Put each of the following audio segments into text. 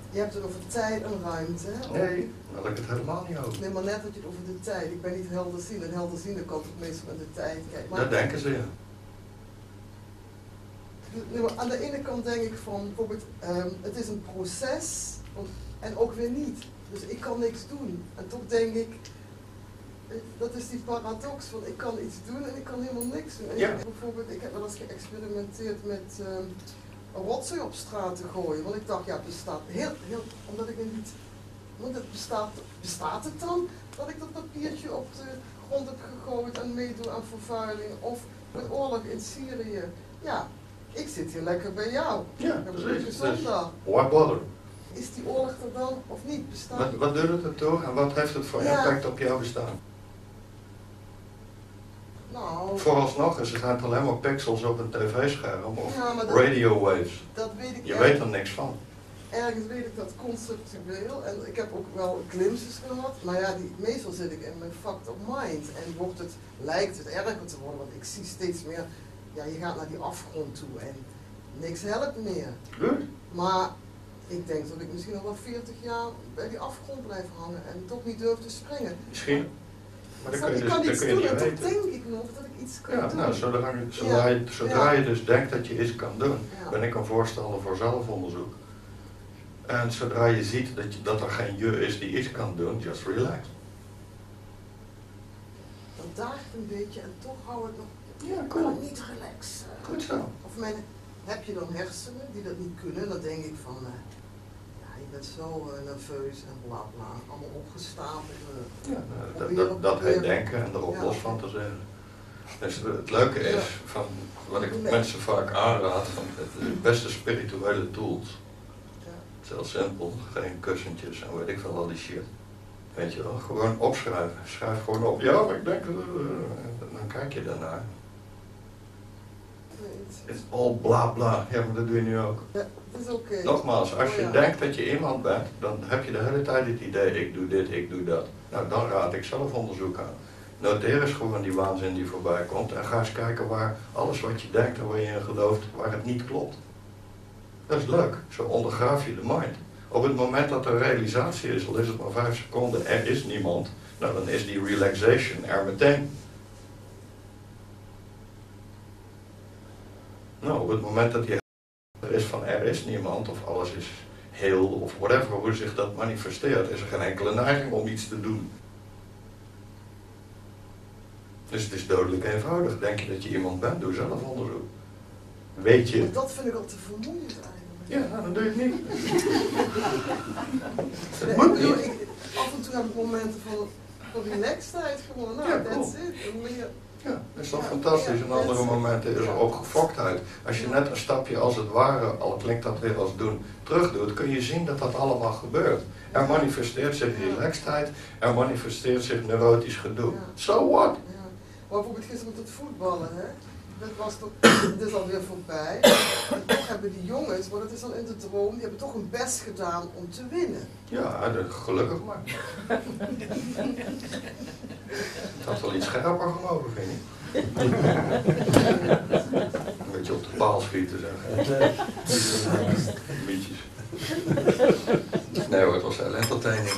Je hebt het over tijd en ruimte. Hè? Nee, daar had ik het helemaal niet over. Nee, maar net had je het over de tijd. Ik ben niet helderziend. En helderziende kan toch meestal in de tijd kijken. Maar Dat denken ze, ja. nee, maar aan de ene kant denk ik van, bijvoorbeeld, het is een proces en ook weer niet. Dus ik kan niks doen. En toch denk ik, dat is die paradox van ik kan iets doen en ik kan helemaal niks doen. En Ja. ik heb wel eens geëxperimenteerd met rotzooi op straat te gooien. Want ik dacht, ja, het bestaat omdat ik niet, want het bestaat het dan dat ik dat papiertje op de grond heb gegooid en meedoe aan vervuiling of met oorlog in Syrië. Ja, ik zit hier lekker bij jou. Ja, Ik heb een precies. leuke zondag. Why bother? Is die oorlog er dan of niet? Bestaat Wat doet het er toe en wat heeft het voor impact op jouw bestaan? Nou, Vooralsnog is het alleen maar pixels op een tv-scherm of ja, maar radio waves. dat weet ik Je weet er niks van. Ergens weet ik dat conceptueel en ik heb ook wel glimpses gehad, maar ja, meestal zit ik in mijn fucked up mind en lijkt het erger te worden, want ik zie steeds meer, ja, je gaat naar die afgrond toe en niks helpt meer. Goed. Maar ik denk dat ik misschien nog wel 40 jaar bij die afgrond blijf hangen en toch niet durf te springen. Misschien. Maar dan kun je, ik kan dus, iets dan kun je doen niet en toch weten. denk ik nog dat ik iets kan Ja, doen. nou, zodra je dus denkt dat je iets kan doen, Ja. ben ik een voorstander voor zelfonderzoek. En zodra je ziet dat er geen je is die iets kan doen, just relax. Dat daagt een beetje en toch hou ik nog, Ja, kan cool. ik niet relaxen. Goed zo. Of heb je dan hersenen die dat niet kunnen, dan denk ik van, ja, je bent zo nerveus en bla bla, allemaal opgestapeld. Ja, dat heet denken en er ook los van te zeggen. Dus het leuke is, van wat ik mensen vaak aanraad, van de beste spirituele tools. Ja. Het is heel simpel, geen kussentjes en weet ik veel, al die shit. Weet je wel, gewoon opschrijven. Schrijf gewoon op. Ja, maar ik denk, dan kijk je daarnaar. It's all bla bla. Ja, maar dat doe je nu ook. Ja, het is oké. Nogmaals, als je Ja. denkt dat je iemand bent, dan heb je de hele tijd het idee, ik doe dit, ik doe dat. Nou, dan raad ik zelfonderzoek aan. Noteer eens gewoon die waanzin die voorbij komt en ga eens kijken waar alles wat je denkt en waar je in gelooft, waar het niet klopt. Dat is leuk, zo ondergraaf je de mind. Op het moment dat er realisatie is, al is het maar 5 seconden, er is niemand, nou dan is die relaxation er meteen. Nou, op het moment dat je er is van er is niemand, of alles is heel, of whatever, hoe zich dat manifesteert, is er geen enkele neiging om iets te doen. Dus het is dodelijk eenvoudig. Denk je dat je iemand bent, doe zelf onderzoek. Weet je. Maar dat vind ik al te vermoeiend eigenlijk. Ja, nou, dan doe je het niet. Het Nee, moet ik bedoel, niet. af en toe heb ik momenten van relaxedheid gewoon. Nou, Ja, that's cool. it. En meer, Ja, dat is toch fantastisch. En andere momenten is er ook gefoktheid. Als je net een stapje als het ware, al klinkt dat weer als doen, terug doet, kun je zien dat dat allemaal gebeurt. Er manifesteert zich relaxedheid, er manifesteert zich neurotisch gedoe. Ja. So what? ja. Maar bijvoorbeeld gisteren met het voetballen, hè. Dat was toch, het is alweer voorbij. En toch hebben die jongens, maar dat is dan in de droom, die hebben toch hun best gedaan om te winnen. Ja, gelukkig maar. Het had wel iets scherper gemogen, vind je? Een beetje op de paal schieten, zeg. Mietjes. Nee hoor, het was heel entertaining.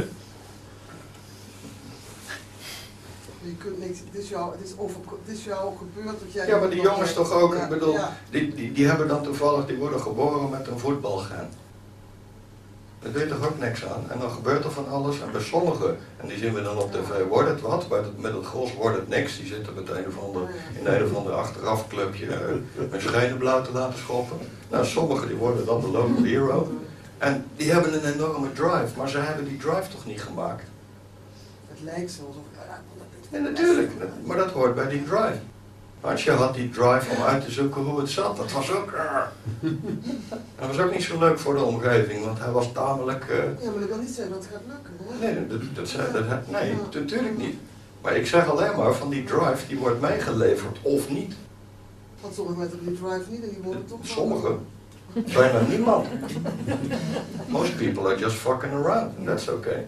Je kunt niks, het is jou gebeurd dat jij... Ja, maar die jongens toch ook, Ja, ik bedoel, ja. die hebben dan toevallig, die worden geboren met een voetbalgen. Daar doe je toch ook niks aan. En dan gebeurt er van alles. En bij sommigen, en die zien we dan op tv, wordt het wat. Met het gros wordt het niks. Die zitten met in een of ander achterafclubje hun schenen blauw te laten schoppen. Nou, sommigen die worden dan de local hero. En die hebben een enorme drive. Maar ze hebben die drive toch niet gemaakt? Het lijkt zo alsof... Nee, natuurlijk. Maar dat hoort bij die drive. Hansje had die drive om uit te zoeken hoe het zat. Dat was ook... Dat was ook niet zo leuk voor de omgeving, want hij was tamelijk... Ja, maar dat wil niet zeggen dat het gaat lukken, hè? Nee, natuurlijk niet. Maar ik zeg alleen maar, van die drive, die wordt meegeleverd, of niet. Want sommigen met die drive niet en die worden toch... Sommigen. Bijna niemand. Most people are just fucking around, and that's okay.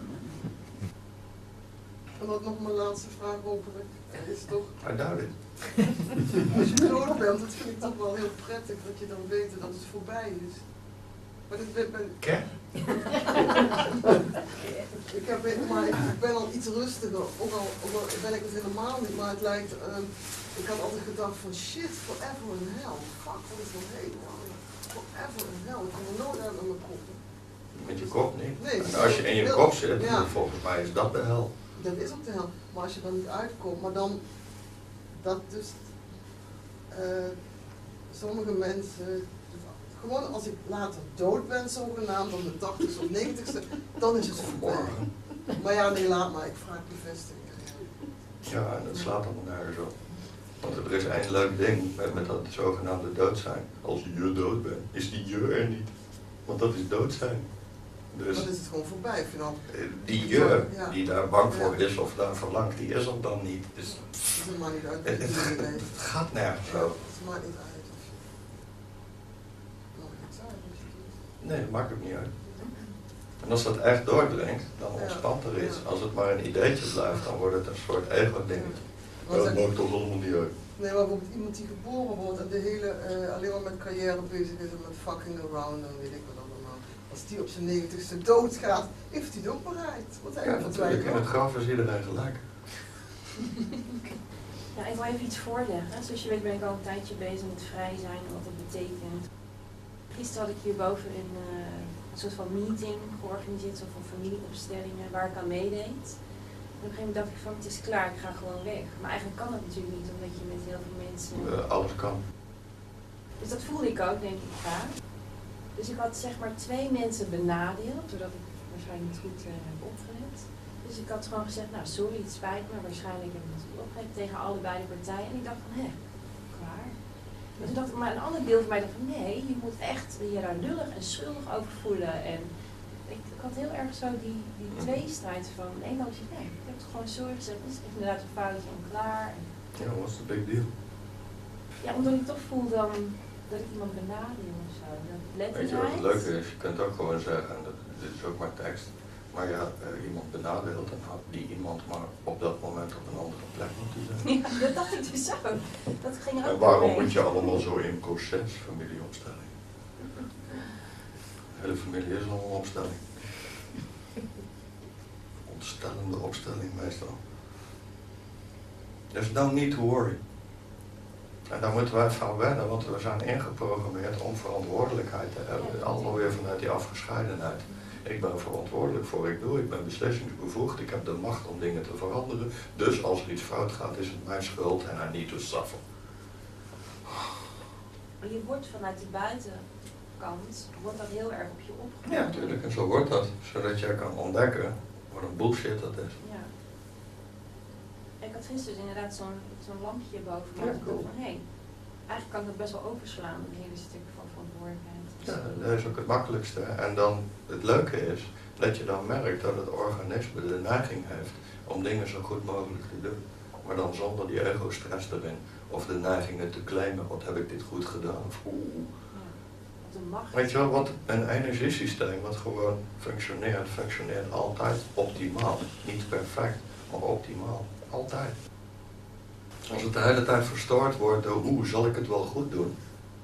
En dat nog mijn laatste vraag hopelijk. Is toch... I doubt it. Als je dood bent, dat vind ik toch wel heel prettig dat je dan weet dat het voorbij is. Maar dit ben, Ken? ik ben al iets rustiger, ook al ben ik het helemaal niet, maar het lijkt, ik had altijd gedacht van shit, forever in hell, fuck, wat is dat heet, forever in hell, ik kom er nooit uit aan mijn kop. Met je kop niet. Nee, en als je in je kop zit, ja. volgens mij is dat de hel. Dat is ook de hel, maar als je dan niet uitkomt, maar dan, dat dus, sommige mensen, gewoon als ik later dood ben, zogenaamd, op de 80ste of 90ste, dan is het voorbij. Maar ja, nee, laat maar, ik vraag bevestiging. Ja, en dat slaat allemaal nergens op. Want er is één leuk ding met dat zogenaamde dood zijn. Als je dood bent, is die je er niet. Want dat is dood zijn. Dus dan is het gewoon voorbij, finaal. die je, die daar bang voor is of daar verlangt, die is er dan niet. Dus het maakt niet uit. Het gaat nergens zo. Het maakt niet uit. Nee, dat maakt ook niet uit. En als dat echt doordringt, dan ontspant er iets. Als het maar een ideetje blijft, dan wordt het een soort ego-dingetje. Dat maakt toch allemaal niet uit. Nee, maar bijvoorbeeld iemand die geboren wordt en de hele, alleen maar met carrière bezig is en met fucking around en weet ik wat allemaal. Als die op zijn 90ste doodgaat, heeft hij het ook bereikt. Wat ja, natuurlijk. In het graf is iedereen gelijk. Ja, ik wil even iets voorleggen. Zoals je weet ben ik al een tijdje bezig met vrij zijn en wat dat betekent. Gisteren had ik hierboven een soort van meeting georganiseerd, zo van familieopstellingen waar ik aan meedeed. En op een gegeven moment dacht ik van het is klaar, ik ga gewoon weg. Maar eigenlijk kan dat natuurlijk niet, omdat je met heel veel mensen... Alles kan. Dus dat voelde ik ook, denk ik, graag. Dus ik had zeg maar 2 mensen benadeeld, doordat ik waarschijnlijk niet goed heb opgelet. Dus ik had gewoon gezegd, nou sorry, het spijt me, waarschijnlijk heb ik het goed opgelet tegen allebei de partijen. En ik dacht van, klaar. En toen dacht ik, maar een ander deel van mij dacht van, nee, je moet echt je daar lullig en schuldig over voelen. En ik had heel erg zo die tweestrijd van, aan de ene kant nee, ik heb het gewoon sorry gezegd, het is inderdaad een foutje en klaar. Ja, wat is de big deal? Ja, omdat ik toch voel dan dat ik iemand benadeel of zo. Weet je wat het leuke is? Je kunt ook gewoon zeggen, en dit is ook maar tekst, maar ja, iemand benadeelt en had die iemand maar op dat moment op een andere plek moeten zijn. Ja, dat dacht ik dus ook. Dat ging ook. En waarom moet je allemaal zo in proces, familieopstelling? De hele familie is al een opstelling. Ontstellende opstelling meestal. There's no need to worry. En daar moeten wij van wennen, want we zijn ingeprogrammeerd om verantwoordelijkheid te hebben. Allemaal weer vanuit die afgescheidenheid. Ik ben verantwoordelijk voor wat ik doe, ik ben beslissingsbevoegd, ik heb de macht om dingen te veranderen. Dus als er iets fout gaat, is het mijn schuld en I need to suffer. Je wordt vanuit de buitenkant, wordt dat heel erg op je opgenomen. Ja, natuurlijk, en zo wordt dat. Zodat jij kan ontdekken wat een bullshit dat is. Ja. Ik had gisteren dus inderdaad zo'n lampje boven me. Ja, cool. Van, eigenlijk kan ik dat best wel overslaan, een hele stuk van verantwoordelijkheid. Ja, dat is ook het makkelijkste. En dan, het leuke is, dat je dan merkt dat het organisme de neiging heeft om dingen zo goed mogelijk te doen. Maar dan zonder die ego-stress erin. Of de neigingen te claimen, wat heb ik dit goed gedaan? Of weet je wel, wat een energiesysteem wat gewoon functioneert altijd optimaal. Niet perfect, maar optimaal. Altijd. Als het de hele tijd verstoord wordt door zal ik het wel goed doen?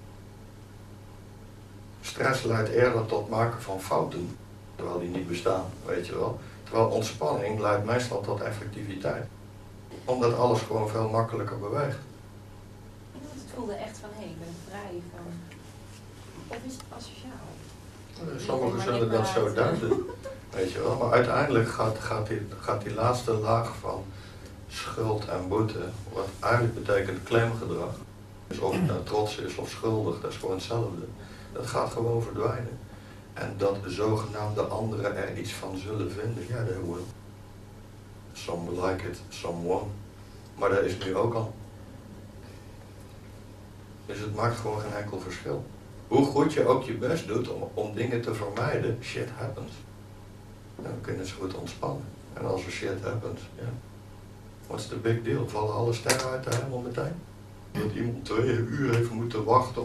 Stress leidt eerder tot maken van fouten, terwijl die niet bestaan, weet je wel. Terwijl ontspanning leidt meestal tot effectiviteit. Omdat alles gewoon veel makkelijker beweegt. Het voelde echt van, ik ben vrij van... Of is het asociaal? Sommigen zullen dat zo duiden, weet je wel. Maar uiteindelijk gaat die laatste laag van schuld en boete, wat eigenlijk betekent claimgedrag. Dus of het nou trots is of schuldig, dat is gewoon hetzelfde. Dat gaat gewoon verdwijnen. En dat de zogenaamde anderen er iets van zullen vinden, ja, they will. Some like it, some won't. Maar dat is nu ook al. Dus het maakt gewoon geen enkel verschil. Hoe goed je ook je best doet om dingen te vermijden, shit happens. Dan kun je het zo goed ontspannen. En als er shit happens, ja. What's the big deal? Vallen alle sterren uit de hemel meteen? Dat iemand 2 uur heeft moeten wachten.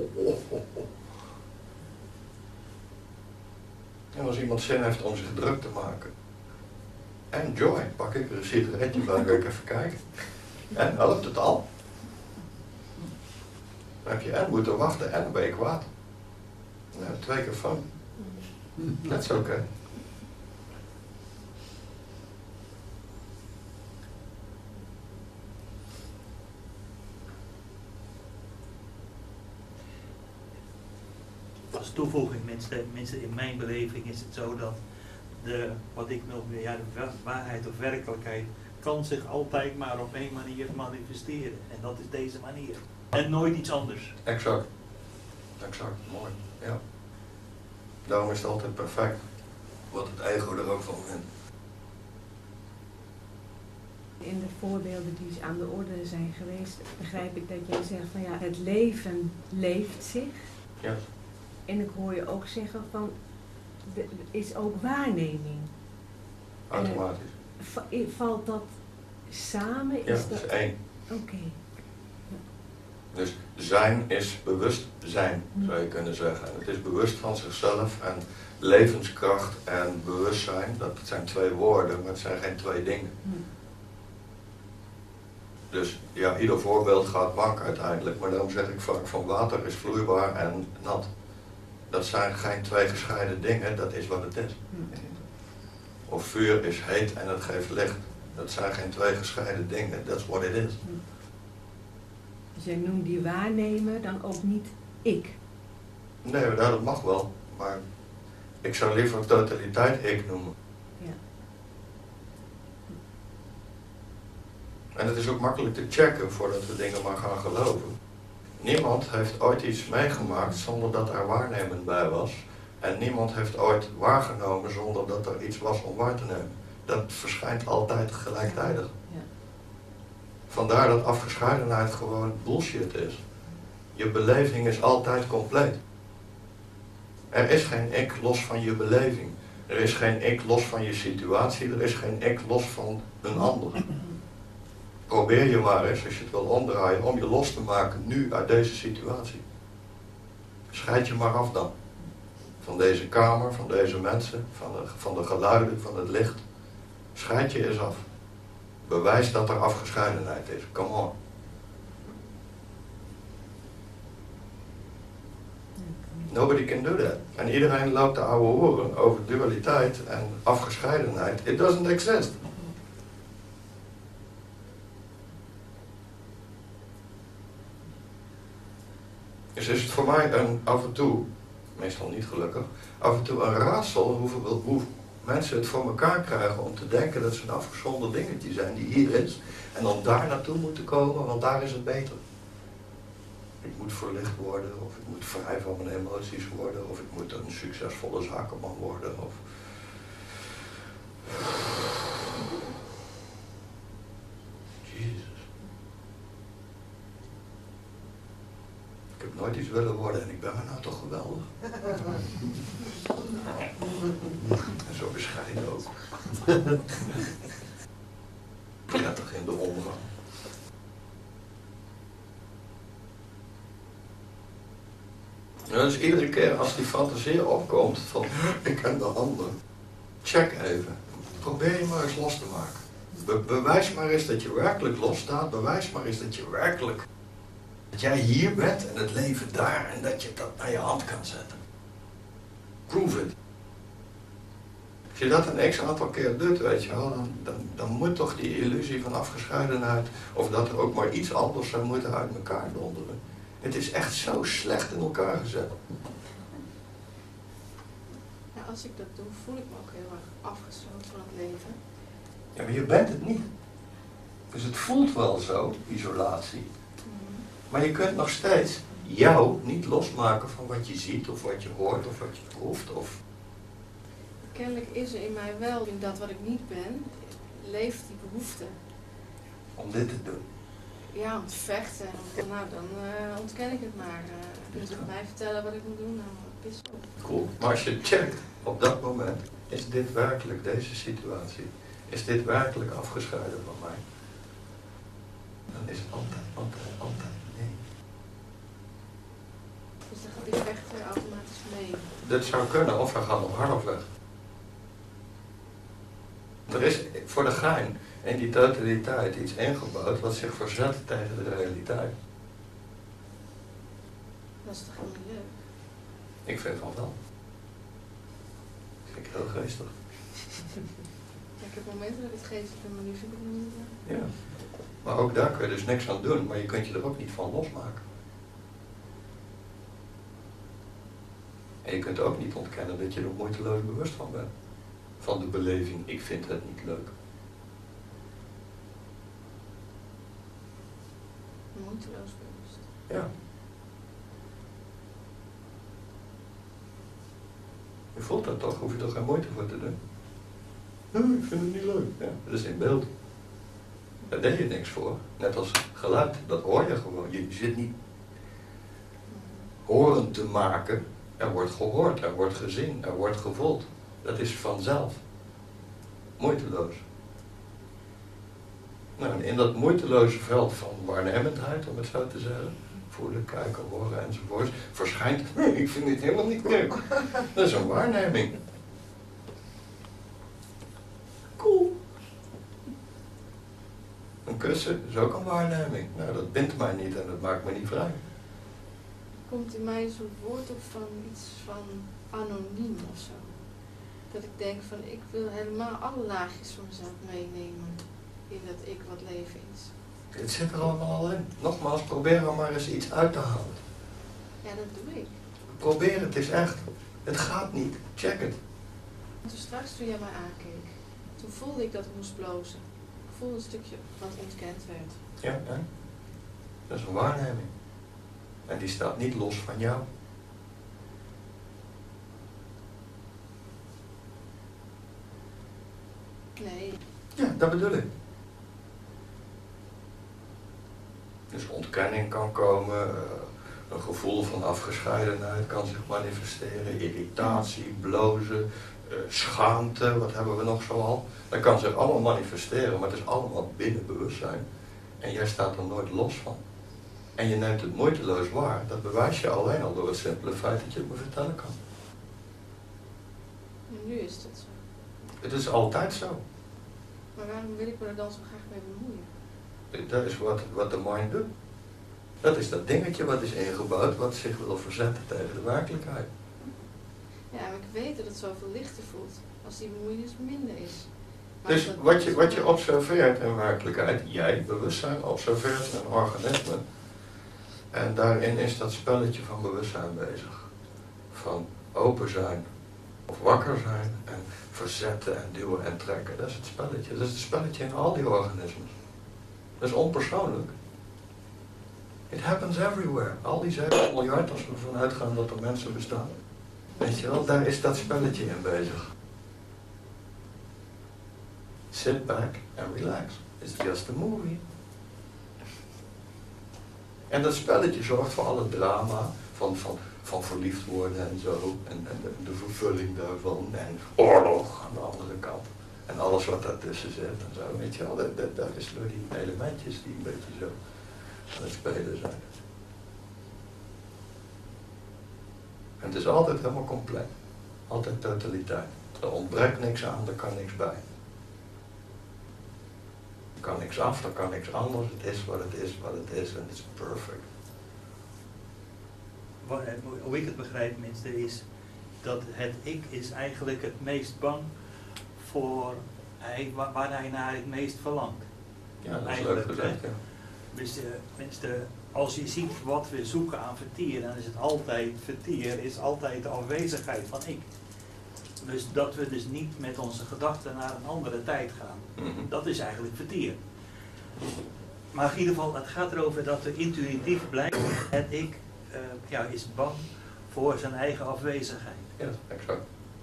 En als iemand zin heeft om zich druk te maken. Enjoy. Pak ik er een sigaretje bij, ga ik even kijken. En helpt het al? Dan heb je en moeten wachten en ben je kwaad. Ja, 2 keer fun. That's okay. Als toevoeging, mensen in mijn beleving is het zo dat wat ik noem, ja, de waarheid of werkelijkheid kan zich altijd maar op één manier manifesteren. En dat is deze manier. En nooit iets anders. Exact. Exact, mooi. Ja. Daarom is het altijd perfect. Wat het ego er ook van vindt. In de voorbeelden die aan de orde zijn geweest, begrijp ik dat jij zegt van ja, het leven leeft zich. Ja. En ik hoor je ook zeggen van, er is ook waarneming. Automatisch. Valt dat samen? Ja, dat is 1. Oké. Dus zijn is bewustzijn, zou je kunnen zeggen. En het is bewust van zichzelf en levenskracht en bewustzijn, dat zijn 2 woorden, maar het zijn geen 2 dingen. Dus ja, ieder voorbeeld gaat mank uiteindelijk, maar daarom zeg ik vaak van water is vloeibaar en nat. Dat zijn geen 2 gescheiden dingen, dat is wat het is. Of vuur is heet en het geeft licht. Dat zijn geen 2 gescheiden dingen, that's what it is. Dus jij noemt die waarnemer dan ook niet ik? Nee, dat mag wel, maar ik zou liever totaliteit ik noemen. Ja. En het is ook makkelijk te checken voordat we dingen maar gaan geloven. Niemand heeft ooit iets meegemaakt zonder dat er waarnemend bij was. En niemand heeft ooit waargenomen zonder dat er iets was om waar te nemen. Dat verschijnt altijd gelijktijdig. Ja. Vandaar dat afgescheidenheid gewoon bullshit is. Je beleving is altijd compleet. Er is geen ik los van je beleving. Er is geen ik los van je situatie. Er is geen ik los van een ander. Probeer je maar eens, als je het wil omdraaien, om je los te maken nu uit deze situatie. Scheid je maar af dan. Van deze kamer, van deze mensen, van de geluiden, van het licht. Scheid je eens af. Bewijs dat er afgescheidenheid is. Come on. Nobody can do that. En iedereen loopt de oude horen over dualiteit en afgescheidenheid. It doesn't exist. Dus is het voor mij af en toe, meestal niet gelukkig, af en toe een raadsel hoe mensen het voor elkaar krijgen om te denken dat ze een afgezonderd dingetje zijn die hier is. En dan daar naartoe moeten komen, want daar is het beter. Ik moet verlicht worden, of ik moet vrij van mijn emoties worden, of ik moet een succesvolle zakenman worden. Of... Jezus. Ik heb nooit iets willen worden en ik ben me nou toch geweldig. En zo bescheiden ook. Prettig in de omgang. Ja, dus iedere keer als die fantasie opkomt van ik ken de ander, check even. Probeer je maar eens los te maken. Bewijs maar eens dat je werkelijk losstaat. Bewijs maar eens dat je werkelijk... Dat jij hier bent en het leven daar en dat je dat naar je hand kan zetten. Prove it. Als je dat een x-aantal keer doet, weet je wel, dan moet toch die illusie van afgescheidenheid, of dat er ook maar iets anders zou moeten uit elkaar donderen. Het is echt zo slecht in elkaar gezet. Ja, als ik dat doe, voel ik me ook heel erg afgesloten van het leven. Ja, maar je bent het niet. Dus het voelt wel zo, isolatie. Maar je kunt nog steeds jou niet losmaken van wat je ziet, of wat je hoort, of wat je proeft. Of... Kennelijk is er in mij wel, in dat wat ik niet ben, leeft die behoefte. Om dit te doen. Ja, om te vechten. Nou, dan ontken ik het maar. Je moet mij vertellen wat ik moet doen, nou, pis op. Cool. Maar als je checkt op dat moment, is dit werkelijk deze situatie? Is dit werkelijk afgescheiden van mij? Dan is het altijd nee. Dus dan gaat die vechter automatisch mee. Dat zou kunnen, of hij gaat nog harder weg. Er is voor de gein in die totaliteit iets ingebouwd wat zich verzet tegen de realiteit. Dat is toch helemaal niet leuk? Ik vind van wel. Dat vind ik heel geestig. Ja, ik heb momenten dat ik het geestig vind, maar nu vind ik het niet. Ja. Maar ook daar kun je dus niks aan doen, maar je kunt je er ook niet van losmaken. En je kunt ook niet ontkennen dat je er moeiteloos bewust van bent. Van de beleving, ik vind het niet leuk. Moeiteloos bewust. Ja. Je voelt dat toch, hoef je toch geen moeite voor te doen. Nee, ik vind het niet leuk. Ja, dat is in beeld. Daar deed je niks voor. Net als geluid, dat hoor je gewoon. Je zit niet horen te maken. Er wordt gehoord, er wordt gezien, er wordt gevoeld. Dat is vanzelf. Moeiteloos. Nou, en in dat moeiteloze veld van waarnemendheid, om het zo te zeggen, voelen, kijken, horen enzovoort, verschijnt, nee, ik vind dit helemaal niet leuk. Dat is een waarneming. Cool. Een kussen is ook een waarneming. Nou, dat bindt mij niet en dat maakt me niet vrij. Komt in mij zo'n woord op van iets van anoniem of zo. Dat ik denk van, ik wil helemaal alle laagjes van mezelf meenemen in dat ik wat leven is. Het zit er allemaal al in. Nogmaals, probeer er maar eens iets uit te halen. Ja, dat doe ik. Probeer het eens echt. Het gaat niet. Check het. Toen straks toen jij mij aankeek, toen voelde ik dat ik moest blozen. Ik voelde een stukje wat ontkend werd. Ja, hè? Dat is een waarneming. En die staat niet los van jou. Nee. Ja, dat bedoel ik. Dus ontkenning kan komen, een gevoel van afgescheidenheid kan zich manifesteren, irritatie, blozen, schaamte, wat hebben we nog zoal. Dat kan zich allemaal manifesteren, maar het is allemaal binnen bewustzijn. En jij staat er nooit los van. En je neemt het moeiteloos waar, dat bewijs je alleen al door het simpele feit dat je het me vertellen kan. En nu is het zo. Het is altijd zo. Maar waarom wil ik me er dan zo graag mee bemoeien? Dat is wat de mind doet. Dat is dat dingetje wat is ingebouwd, wat zich wil verzetten tegen de werkelijkheid. Ja, maar ik weet dat het zoveel lichter voelt als die bemoeienis minder is. Maar Dus dat- wat je observeert in werkelijkheid, jij, bewustzijn, observeert een organisme. En daarin is dat spelletje van bewustzijn bezig. Van open zijn, of wakker zijn, en verzetten en duwen en trekken. Dat is het spelletje. Dat is het spelletje in al die organismen. Dat is onpersoonlijk. It happens everywhere. Al die 7 miljard, als we ervan uitgaan dat er mensen bestaan. Weet je wel, daar is dat spelletje in bezig. Sit back and relax. It's just a movie. En dat spelletje zorgt voor alle drama van verliefd worden en zo. En de vervulling daarvan. En oorlog aan de andere kant. En alles wat daartussen zit en zo. Weet je wel, dat is door die elementjes die een beetje zo aan het spelen zijn. En het is altijd helemaal compleet. Altijd totaliteit. Er ontbreekt niks aan, er kan niks bij. Er kan niks af, er kan niks anders. Het is wat het is, wat het is en het is perfect. Hoe ik het begrijp, mensen, is dat het ik is eigenlijk het meest bang voor waar hij naar het meest verlangt. Ja, dat is Eigenlijk, leuk gezegd, ja. Dus als je ziet wat we zoeken aan vertier, dan is het altijd, vertier is altijd de afwezigheid van ik. Dus dat we dus niet met onze gedachten naar een andere tijd gaan. Mhm. Dat is eigenlijk vertier. Maar in ieder geval, het gaat erover dat we intuïtief blijven. Het ik is bang voor zijn eigen afwezigheid. Ja, exact.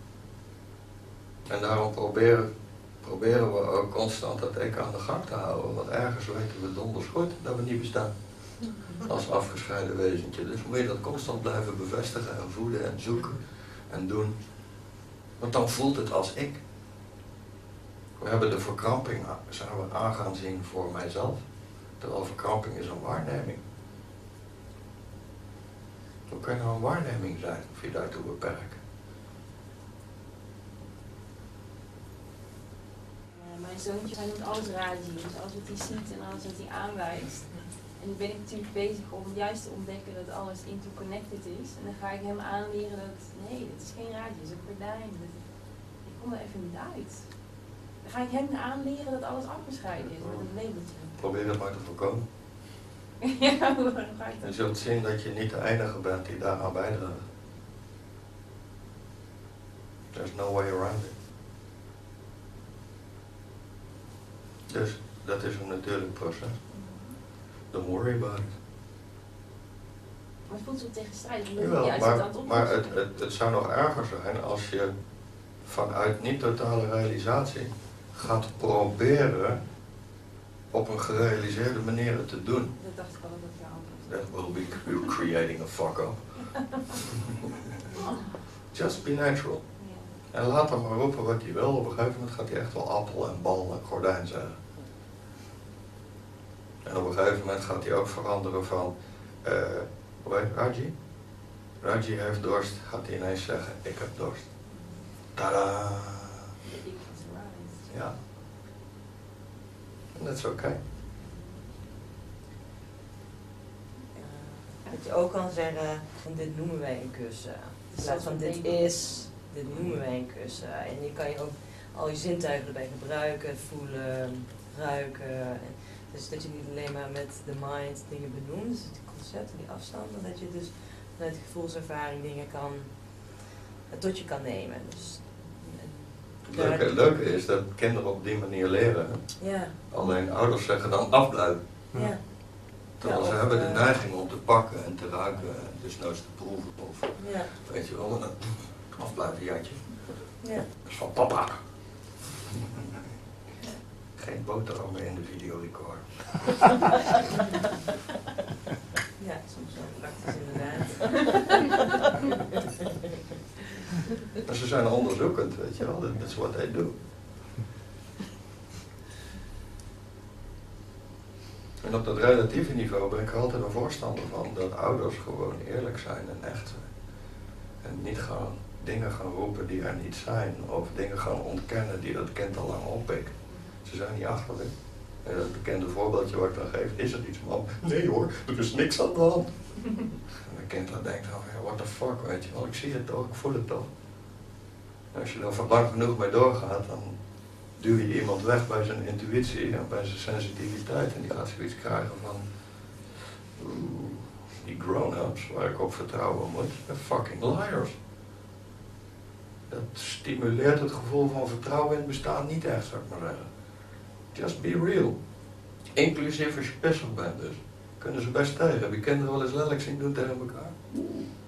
En daarom proberen we ook constant dat ik aan de gang te houden. Want ergens weten we donders goed dat we niet bestaan. Als afgescheiden wezentje. Dus moet je dat constant blijven bevestigen en voeden en zoeken en doen. Want dan voelt het als ik. We hebben de verkramping zijn we aan gaan zien voor mijzelf. Terwijl verkramping is een waarneming. Hoe kan nou een waarneming zijn of je daartoe beperken? Mijn zoontje, hij noemt alles raar zien. Dus alles wat hij ziet en alles wat hij aanwijst. En nu ben ik natuurlijk bezig om juist te ontdekken dat alles interconnected is. En dan ga ik hem aanleren dat, nee, dit is geen raadje, dit is een gordijn. Ik kom er even niet uit. Dan ga ik hem aanleren dat alles afgescheiden is met een labeltje. Probeer het maar te voorkomen. Ja, waarom ga ik Je dat? zult zien dat je niet de enige bent die daaraan bijdraagt. There's no way around it. Dus dat is een natuurlijk proces. Don't worry about it. Maar het voelt zo tegenstrijdig. omdat Jawel, je juist aan het maar oplossen. het zou nog erger zijn als je vanuit niet-totale realisatie gaat proberen op een gerealiseerde manier het te doen. Dat dacht ik al dat je antwoord That will be creating a fuck up. Just be natural. Ja. En laat hem maar roepen wat hij wil. Op een gegeven moment gaat hij echt wel appel en bal en gordijn zeggen. En op een gegeven moment gaat hij ook veranderen van, hoe heet Raji? Raji heeft dorst, gaat hij ineens zeggen, ik heb dorst. Tada! De ik is right. Ja. En dat is oké. Dat je ook kan zeggen, van dit noemen wij een kussen. In plaats van dit noemen wij een kussen. En je kan je ook al je zintuigen erbij gebruiken, voelen, ruiken. Dus dat je niet alleen maar met de mind dingen benoemt, dus die concepten, die afstanden, dat je dus vanuit de gevoelservaring dingen tot je kan nemen. Dus, Het leuke is dat kinderen op die manier leren. ja, Alleen ouders zeggen dan afblijven. ja. Terwijl ze of, hebben de neiging om te pakken en te ruiken en desnoods te proeven. Of ja, weet je wel, en dan afblijven Jantje. ja. Dat is van papa. Geen boterham meer in de videorecorder. Ja, soms wel praktisch inderdaad. Maar ze zijn onderzoekend, weet je wel. That's what they do. En op dat relatieve niveau ben ik er altijd een voorstander van dat ouders gewoon eerlijk zijn en echt zijn. En niet gaan dingen gaan roepen die er niet zijn, of dingen gaan ontkennen die dat kind al lang oppikt. Ze zijn niet achterlijk. En dat bekende voorbeeldje wat ik dan geef, is er iets, mam? Nee hoor, er is niks aan de hand. En een kind dan denkt, oh ja, what the fuck, weet je wel, ik zie het toch, ik voel het toch. En als je er lang genoeg mee doorgaat, dan duw je iemand weg bij zijn intuïtie en bij zijn sensitiviteit. En die gaat zoiets krijgen van, oeh, die grown-ups waar ik op vertrouwen moet, they're fucking liars. Dat stimuleert het gevoel van vertrouwen in het bestaan niet echt, zou ik maar zeggen. Just be real. Inclusief als je pissig bent dus. Kunnen ze best tegen. Heb je kinderen wel eens lelijk zien doen tegen elkaar?